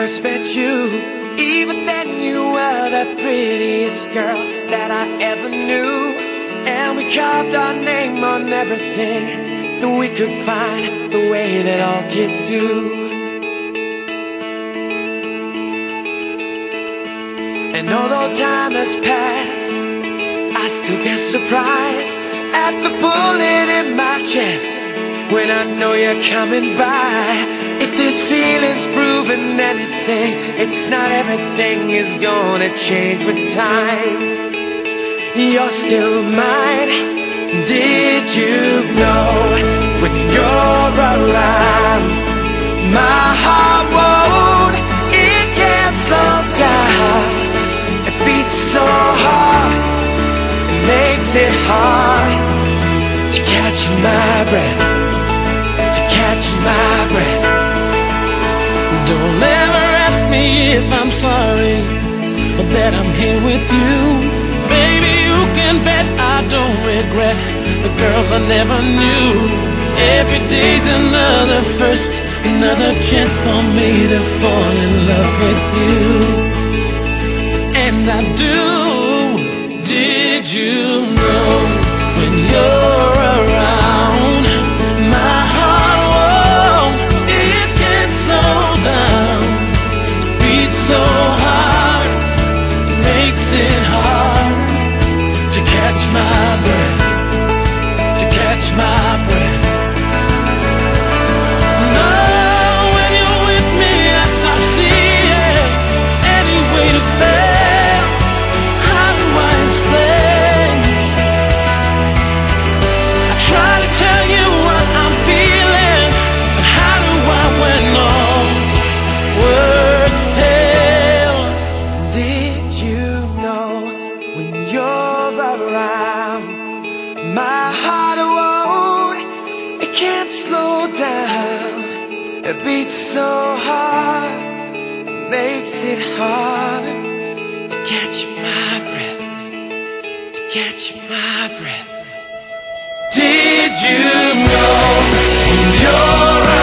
first met you. Even then you were the prettiest girl that I ever knew. And we carved our name on everything that we could find, the way that all kids do. And although time has passed, I still get surprised at the bullet in my chest when I know you're coming by. If this feeling's proven anything, it's not everything is gonna change with time. You're still mine. Did you know when you're around, my heart won't, it can't slow down. It beats so hard, it makes it hard to catch my breath, to catch my breath. Don't ever ask me if I'm sorry or that I'm here with you. Baby, you can bet I don't regret the girls I never knew. Every day's another first, another chance for me to fall in love with you. And I do. Did you know when you're around, my heart won't, it can't slow down. Beats so hard, makes it hard to catch my breath, to catch my breath. No, when you're with me I stop seeing any way to fail. How do I explain? I try to tell you what I'm feeling, but how do I when all words pale? Did you know when you're around, my heart won't, it can't slow down. It beats so hard, makes it hard to catch my breath, to catch my breath. Did you know when you're